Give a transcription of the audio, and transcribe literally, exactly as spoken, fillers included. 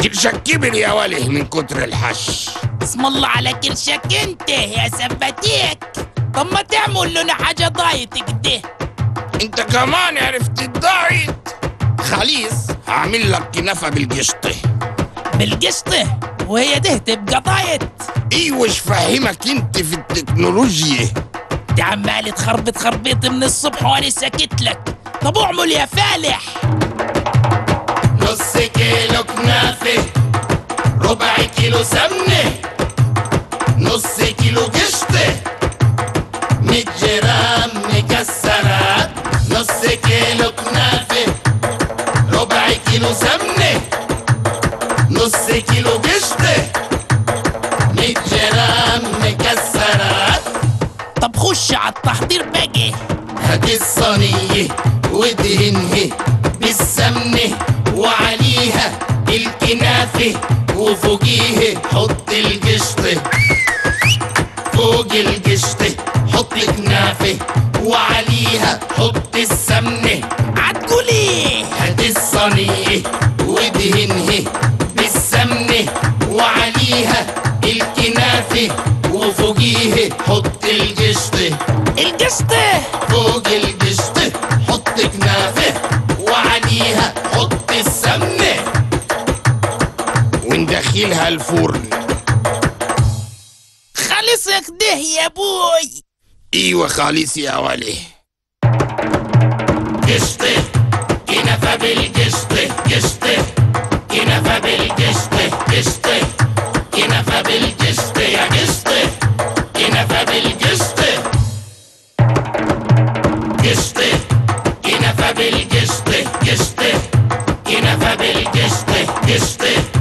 كرشك كبر يا وله من كتر الحش. اسم الله على كرشك انت يا سباتيك. طب ما تعمل لنا حاجة دايت كده. انت كمان عرفت الدايت؟ خليص هعمل لك كنافة بالقشطة. بالقشطة؟ وهي ده تبقى دايت؟ ايوش فهمك انت في التكنولوجيا. انت عمال تخربط خربيط من الصبح وانا ساكت لك. طب اعمل يا فالح. نص كيلو كنافة، ربع كيلو سمنة، نص كيلو قشطة، مية جرام مكسرات. نص كيلو كنافة، ربع كيلو سمنة، نص كيلو قشطة، مية جرام مكسرات. طب خش على التحضير بقى. هات الصينية وادهنها بالسمنة وعليها الكنافة وفوقيها حط القشطة. فوق القشطة حط الكنافة وعليها حط السمنة. عتقول ايه؟ هات الصينية وادهنها بالسمنة وعليها الكنافة وفوقيها حط القشطة. القشطة فوق القشطة حط كنافة وعليها حط السمنة وندخلها الفرن. خلص كده يا بوي. ايوه خالص يا وله. قشطة كنافة بالقشطة، قشطة كنافة بالقشطة، قشطة كنافة بالقشطة يا قشطة كنافة بالقشطة. قشطة كنافة بالقشطة، قشطة كنافة بالقشطة، قشطة